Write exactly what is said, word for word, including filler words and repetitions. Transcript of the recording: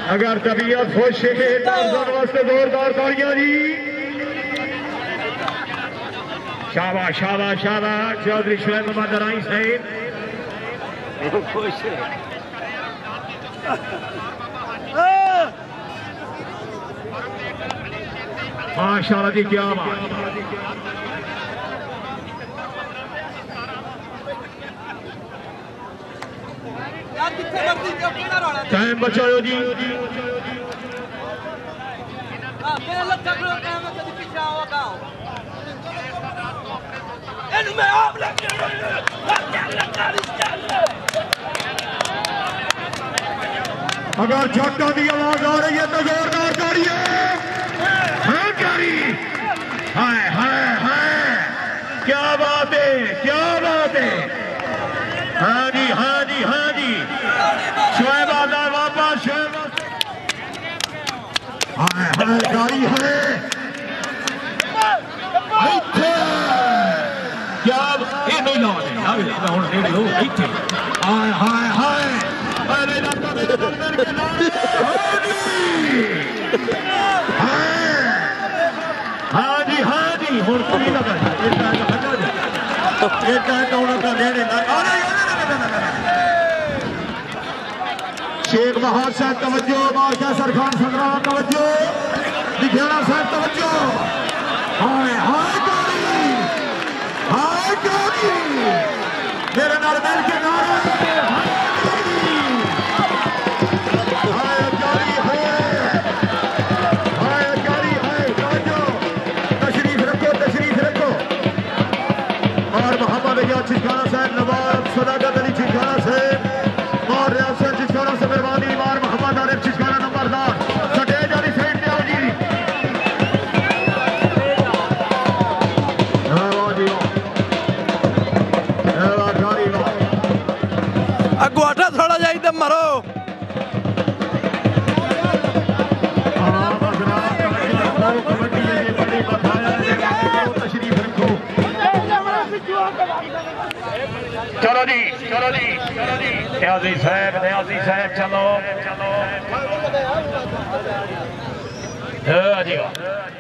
अगर तबीयत खुश है वास्ते जोरदार तालियां जी। शाबाश शाबाश शाबाश चौधरी शुएब मोहम्मद राई साहिब खुश है। माशाअल्लाह जी क्या बात। टाइम बचाओ जी। अगर झटका की आवाज आ रही है तो जोरदार तालियां। हाँ प्यारी हाय हाय हाय क्या बात है क्या बात है। हाँ जी हाँ जी हाँ जी शुएब आजाद वापस शुएब हाय हाय गाड़ी है क्या ये नहीं लाने हूँ रेडियो हाय हाय हाय हाँ जी हाँ जी हूँ पूरी लगा शेख बहार साहब तवज्जो बादशाह सरखान संग्राम तवज्जो दिखेड़ा साहब तवज्जो हाय हाय गाड़ी हाय गाड़ी मेरे नाल मिल के नारा हाय गाड़ी है हाय गाड़ी है तवज्जो तशरीफ रखो तशरीफ रखो। और मोहम्मद अयाज चिश्काना साहब नवाब सदाकत अली चिश्काना साहब और रियासत चिश्काना से मेहरबानी और मोहम्मद आरिफ चिश्काना नंबरदार स्टेज वाली साइड पे आओ जी। अगुआठा थोड़ा जाए तो मरो चलो जी चलो जी चलो जी न्याजी साहब न्याजी साहब चलो चलो जी।